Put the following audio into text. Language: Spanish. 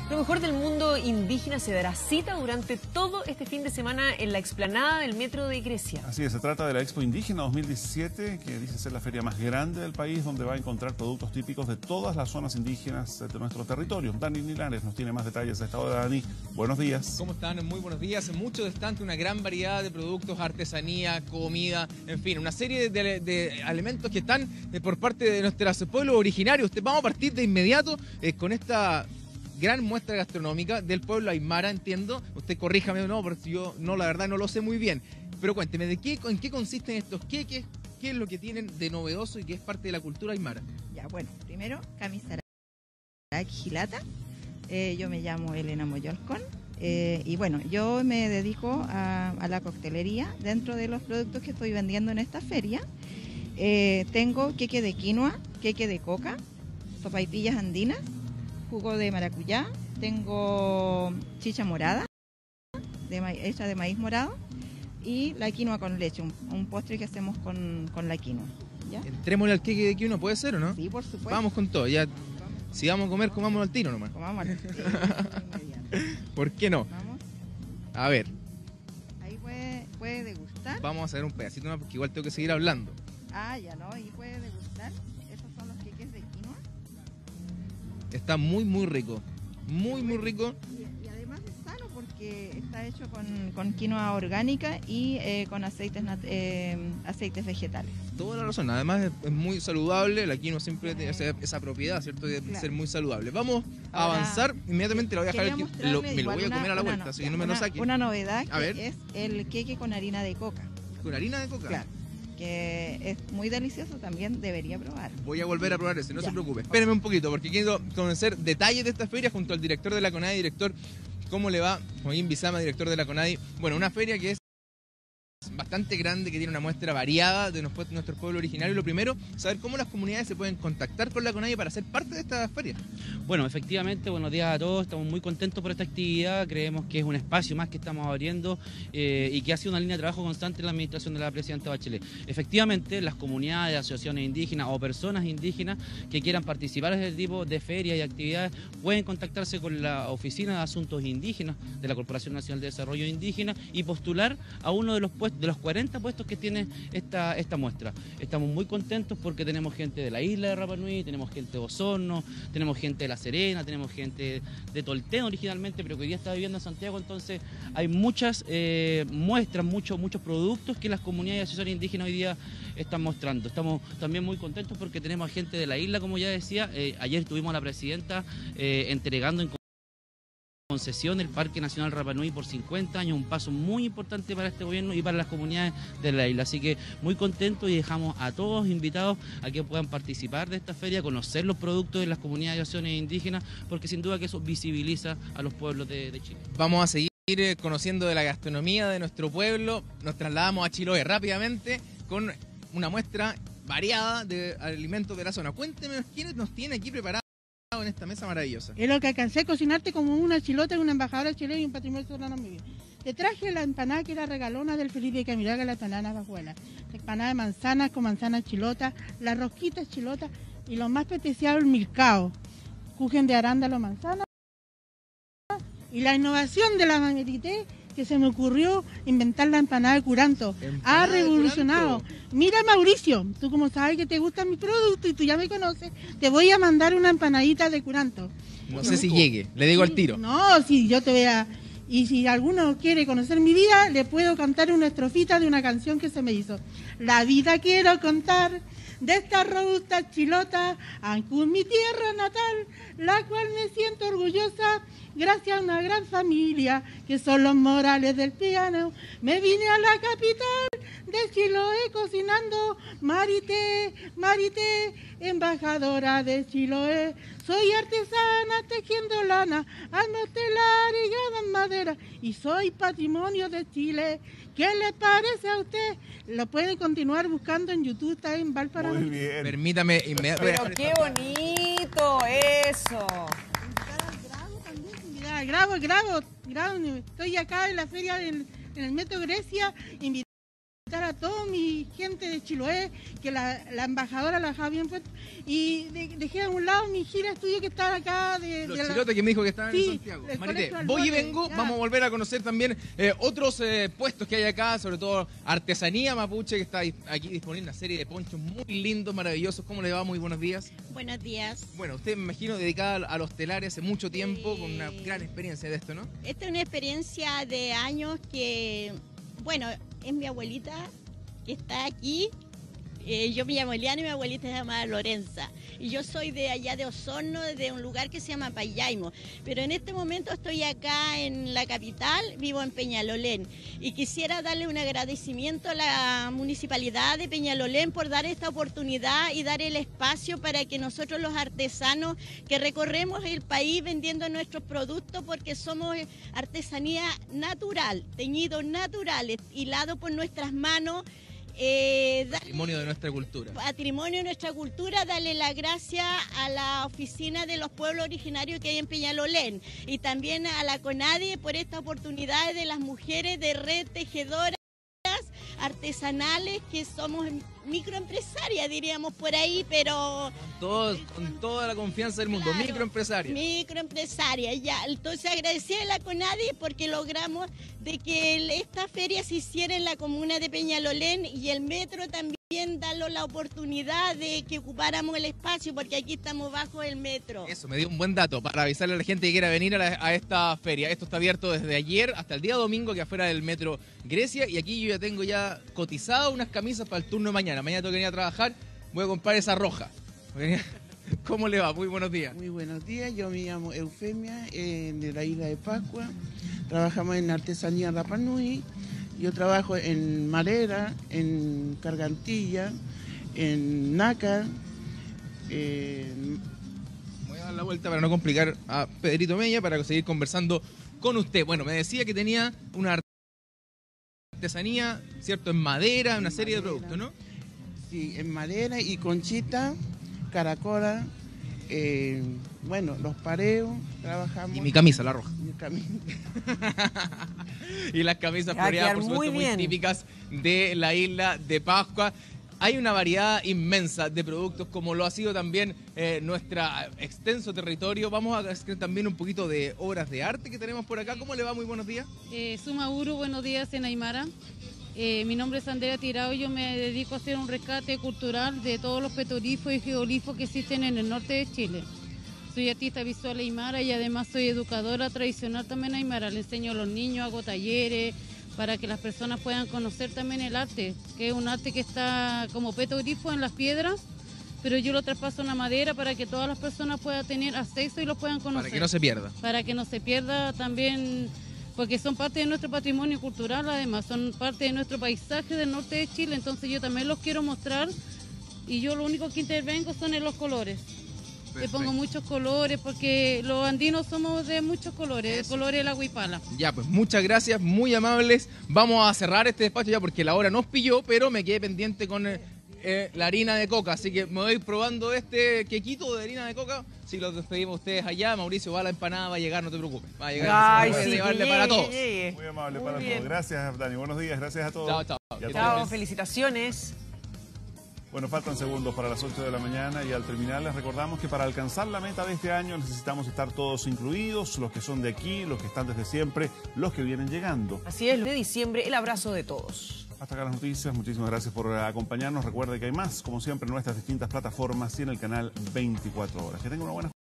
Lo mejor del mundo indígena se dará cita durante todo este fin de semana en la explanada del Metro de Grecia. Así es, se trata de la Expo Indígena 2017, que dice ser la feria más grande del país, donde va a encontrar productos típicos de todas las zonas indígenas de nuestro territorio. Dani Linares nos tiene más detalles a esta hora. Dani, buenos días. ¿Cómo están? Muy buenos días. Muchos estantes, una gran variedad de productos, artesanía, comida, en fin, una serie de alimentos que están por parte de nuestros pueblos originarios. Vamos a partir de inmediato con esta gran muestra gastronómica del pueblo aymara, entiendo. Usted corríjame o no, porque yo no, la verdad no lo sé muy bien. Pero cuénteme, ¿en qué consisten estos queques? ¿Qué es lo que tienen de novedoso y que es parte de la cultura aymara? Ya, bueno, primero, Kamisara Gilata. Yo me llamo Elena Moyolcón. Y bueno, yo me dedico a la coctelería dentro de los productos que estoy vendiendo en esta feria. Tengo queque de quinoa, queque de coca, sopaipillas andinas, jugo de maracuyá, tengo chicha morada, hecha de maíz morado, y la quinoa con leche, un postre que hacemos con la quinoa. ¿Ya? Entrémosle al queque de quinoa, ¿puede ser o no? Sí, por supuesto. Vamos con todo, ya. Si vamos a comer, comámoslo al tiro nomás. Comamos al tiro, ¿Por qué no? Vamos. A ver. Ahí puede degustar. Vamos a hacer un pedacito más porque igual tengo que seguir hablando. Ah, ya no, ahí puede degustar. Esos son los queques de quinoa. Está muy, muy rico. Muy, muy rico. Y además es sano porque está hecho con quinoa orgánica y con aceites vegetales. Toda la razón. Además es muy saludable. La quinoa siempre tiene esa propiedad, ¿cierto? De ser muy saludable. Vamos a avanzar. Inmediatamente lo voy a dejar aquí. Me lo voy a comer a la vuelta, así que no me lo saque. Una novedad que es el queque con harina de coca. ¿Con harina de coca? Claro. Que es muy delicioso, también debería probar. Voy a volver a probar ese, no se preocupe. Espéreme un poquito, porque quiero conocer detalles de esta feria junto al director de la CONADI. Director, ¿cómo le va? Joaquín Bizama, director de la CONADI. Bueno, una feria que es bastante grande, que tiene una muestra variada de nuestro pueblo originario. Lo primero, saber cómo las comunidades se pueden contactar con la CONADI para ser parte de esta feria. Bueno, efectivamente, buenos días a todos, estamos muy contentos por esta actividad, creemos que es un espacio más que estamos abriendo y que ha sido una línea de trabajo constante en la administración de la presidenta Bachelet. Efectivamente, las comunidades, asociaciones indígenas o personas indígenas que quieran participar en este tipo de ferias y actividades pueden contactarse con la Oficina de Asuntos Indígenas de la Corporación Nacional de Desarrollo Indígena y postular a uno de los 40 puestos que tiene esta muestra. Estamos muy contentos porque tenemos gente de la isla de Rapa Nui, tenemos gente de Osorno, tenemos gente de La Serena, tenemos gente de Tolten originalmente, pero que hoy día está viviendo en Santiago. Entonces hay muchas muestras, muchos productos que las comunidades y asociaciones indígenas hoy día están mostrando. Estamos también muy contentos porque tenemos a gente de la isla, como ya decía. Ayer tuvimos a la presidenta entregando en concesión el Parque Nacional Rapa Nui por 50 años, un paso muy importante para este gobierno y para las comunidades de la isla. Así que muy contentos y dejamos a todos invitados a que puedan participar de esta feria, conocer los productos de las comunidades y asociaciones indígenas, porque sin duda que eso visibiliza a los pueblos de Chile. Vamos a seguir conociendo de la gastronomía de nuestro pueblo. Nos trasladamos a Chiloé rápidamente con una muestra variada de alimentos de la zona. Cuénteme, ¿quiénes nos tiene aquí preparados en esta mesa maravillosa? Es lo que alcancé a cocinarte como una chilota, una embajadora chilena y un patrimonio soberano muy bien. Te traje la empanada que era regalona del Felipe Camilaga, la empanada Bajuela. La empanada de manzanas con manzana chilota, la rosquita chilota y lo más especial, el milcao. Cujen de arándalo manzana. Y la innovación de la Mamerité, que se me ocurrió inventar la empanada de curanto. Ha revolucionado. Mira, Mauricio, tú como sabes que te gusta mi producto y tú ya me conoces, te voy a mandar una empanadita de curanto. No sé si llegue, le digo al tiro. No, si yo te voy a... Y si alguno quiere conocer mi vida, le puedo cantar una estrofita de una canción que se me hizo. La vida quiero contar de esta robusta chilota, Ancún, mi tierra natal, la cual me siento orgullosa, gracias a una gran familia, que son los Morales del Piano. Me vine a la capital de Chiloé cocinando, Marité, embajadora de Chiloé. Soy artesana tejiendo lana, alma telar y gran madera, y soy patrimonio de Chile. ¿Qué le parece a usted? Lo pueden continuar buscando en YouTube, está en Valparaíso. Muy bien. Permítame Pero qué bonito eso. Grabo. Estoy acá en la feria en el Metro Grecia, invitar a toda mi gente de Chiloé, que la embajadora la dejaba bien puesta, y dejé a un lado mi gira estudio que están acá. Los chilotes que me dijo que estaban Sí, en Santiago. el Marité, colegio voy y Albote, vengo, ya. vamos a volver a conocer también otros puestos que hay acá, sobre todo artesanía mapuche, que está aquí disponible una serie de ponchos muy lindos, maravillosos. ¿Cómo le va? Muy buenos días. Buenos días. Bueno, usted me imagino dedicada a los telares hace mucho tiempo, Sí. con una gran experiencia de esto, ¿no? Esta es una experiencia de años que, bueno, es mi abuelita que está aquí. Yo me llamo Eliana y mi abuelita se llama Lorenza. Y yo soy de allá de Osorno, de un lugar que se llama Payaimo. Pero en este momento estoy acá en la capital, vivo en Peñalolén. Y quisiera darle un agradecimiento a la municipalidad de Peñalolén por dar esta oportunidad y dar el espacio para que nosotros los artesanos que recorremos el país vendiendo nuestros productos, porque somos artesanía natural, teñidos naturales, hilados por nuestras manos. Patrimonio de nuestra cultura. Patrimonio de nuestra cultura, darle las gracias a la oficina de los pueblos originarios que hay en Peñalolén y también a la CONADI por esta oportunidad de las mujeres de red tejedoras artesanales, que somos microempresarias, diríamos por ahí, pero Con toda la confianza del mundo, Claro, microempresaria. microempresaria, ya. Entonces agradecer a la CONADI porque logramos de que esta feria se hiciera en la comuna de Peñalolén y el metro también darle la oportunidad de que ocupáramos el espacio, porque aquí estamos bajo el metro. Eso, me dio un buen dato para avisarle a la gente que quiera venir a esta feria. Esto está abierto desde ayer hasta el día domingo, que afuera del metro Grecia, y aquí yo ya tengo cotizado unas camisas para el turno de mañana. Mañana tengo que venir a trabajar, voy a comprar esa roja. ¿Cómo le va? Muy buenos días. Muy buenos días, yo me llamo Eufemia, de la isla de Pascua. Trabajamos en artesanía Rapa Nui. Yo trabajo en madera, en cargantilla, en nácar. Voy a dar la vuelta para no complicar a Pedrito Mella, para seguir conversando con usted. Bueno, me decía que tenía una artesanía, ¿cierto? En madera, una serie de productos, ¿no? Sí, en madera y conchita, caracola, bueno, los pareos, trabajamos. Y mi camisa, la roja. Mi camisa. Y las camisas Va a floreadas, quedar por supuesto, muy muy bien. típicas de la isla de Pascua. Hay una variedad inmensa de productos, como lo ha sido también nuestro extenso territorio. Vamos a hacer también un poquito de obras de arte que tenemos por acá. ¿Cómo le va? Muy buenos días. Sumauru, buenos días en Aymara. Mi nombre es Andrea Tirao y yo me dedico a hacer un rescate cultural de todos los petroglifos y geoglifos que existen en el norte de Chile. Soy artista visual aymara y además soy educadora tradicional también aymara. Le enseño a los niños, hago talleres para que las personas puedan conocer también el arte, que es un arte que está como petroglifo en las piedras, pero yo lo traspaso a una madera para que todas las personas puedan tener acceso y los puedan conocer. Para que no se pierda. Para que no se pierda también, porque son parte de nuestro patrimonio cultural, además son parte de nuestro paisaje del norte de Chile, entonces yo también los quiero mostrar y yo lo único que intervengo son en los colores. Le pongo muchos colores porque los andinos somos de muchos colores, el color de la huipala. Ya, pues muchas gracias, muy amables. Vamos a cerrar este despacho ya porque la hora nos pilló, pero me quedé pendiente con la harina de coca, así que me voy probando este quequito de harina de coca. Si los despedimos ustedes allá, Mauricio, va a la empanada, va a llegar, no te preocupes. Va a llegar, Ay, voy a sí, llevarle que para llegue, todos. que llegue. Muy amable Muy para bien. todos. Gracias, Dani. Buenos días. Gracias a todos. Chao, chao. Y a Chao, todos. felicitaciones. Bueno, faltan segundos para las 8 de la mañana y al terminar les recordamos que para alcanzar la meta de este año necesitamos estar todos incluidos, los que son de aquí, los que están desde siempre, los que vienen llegando. Así es, de diciembre, el abrazo de todos. Hasta acá las noticias, muchísimas gracias por acompañarnos. Recuerde que hay más, como siempre, en nuestras distintas plataformas y en el canal 24 horas. Que tengan una buena